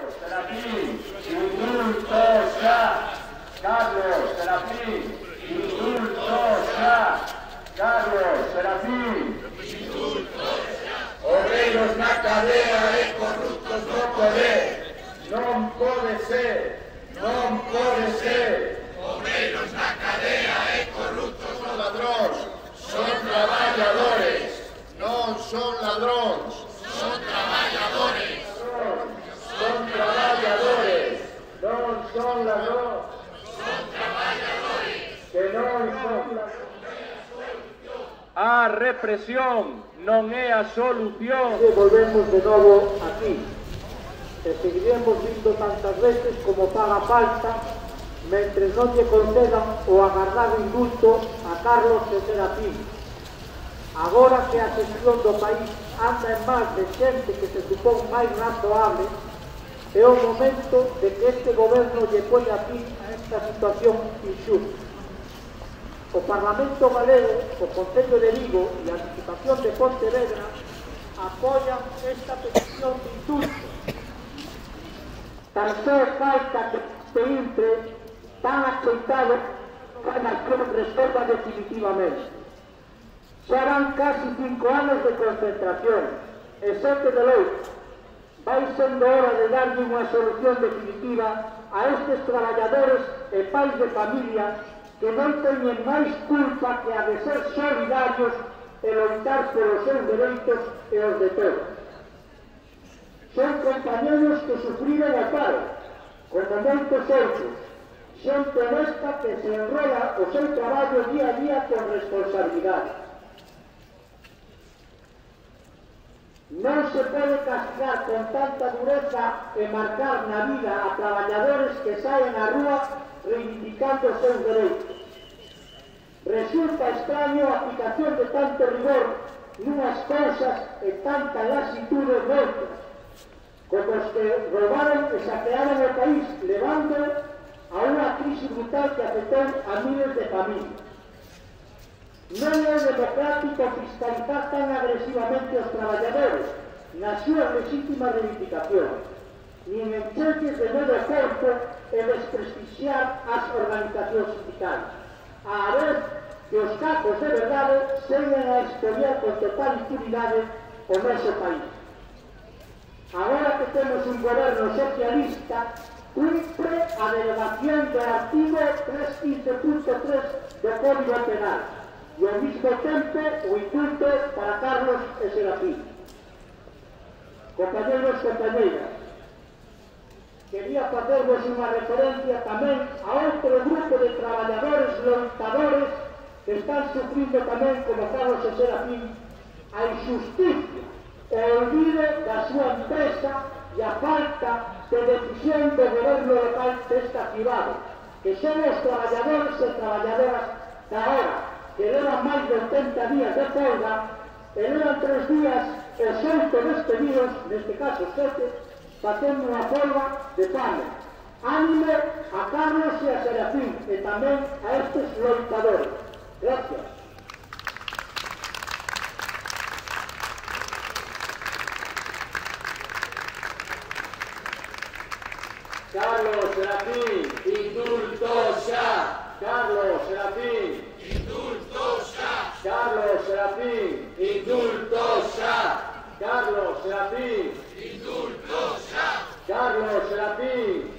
Serafín, indultos ya. Carlos, Serafín, indultos ya. Carlos, Serafín, indultos ya. Obreiros na cadea e corruptos no poder. Non pode ser, non pode ser. Obreiros na cadea e corruptos no ladróns. Son traballadores, non son ladróns. Son traballadores. Son traballadores, non son ladróns. Son traballadores, que non son ladróns. A represión non é a solución. E volvemos de novo aquí. E seguiremos vindo tantas veces como faga falta mentre non lle concedan o agardado indulto a Carlos e Serafín. Agora que a xestión do país anda en más de xente que se supón máis razoable, é o momento de que este goberno lle poña fin a esta situación injusta. O Parlamento Galego, o Concello de Vigo e a Diputación de Pontevedra apoian esta petición de indulto. Tan só falta que este intre tan aceitado que a nación resolva definitivamente. Xa van casi 5 anos de concentración e 7 de loito. Vai sendo hora de darlle unha solución definitiva a estes traballadores e pais de familia que non teñen máis culpa que a de ser solidarios e loitar polos seus dereitos e os de todos. Son compañeros que sufriron o paro, como moitos outros, xente honesta que se enrola o seu traballo día a día con responsabilidade. Non se pode castigar con tanta dureza e marcar na vida a traballadores que saen á rúa reivindicando os seus dereitos. Resulta extraño a aplicación de tanto rigor nunhas cousas e tanta lasitude moitas, como os que roubaron e saquearon o país, levando a unha crise brutal que afectou a miles de familias. Non é democrático fiscalizar tan agresivamente os traballadores nas súas legítimas reivindicacións, nin encherlles de novo corpo e desprestixiar as organizacións sindicais, a vez que os capos de verdade seguen a expoliar con total impunidade o noso país. Agora que temos un goberno socialista, cumpre a derogación do artigo 315.3 do Código Penal e ao mesmo tempo o indulto para Carlos e Serafín. Compañeros e compañeiras, quería facervos unha referencia tamén a outro grupo de traballadores loitadores que están sufrindo tamén, como Carlos e Serafín, a injusticia e o olvido da súa empresa e a falta de decisión do goberno local desta cidade, que son os traballadores e traballadoras da hora, que levan máis de 80 días de folga e levan 3 días e 8 despedidos, neste caso 7, facendo unha folga de fame. Ánimo a Carlos e a Serafín e tamén a estes loitadores. Gracias. Carlos, Serafín, indultos xa. Carlos, Serafín, indultos xa. Carlos, Serafín, indultos xa. Carlos, Serafín, indultos xa. Carlos, Serafín.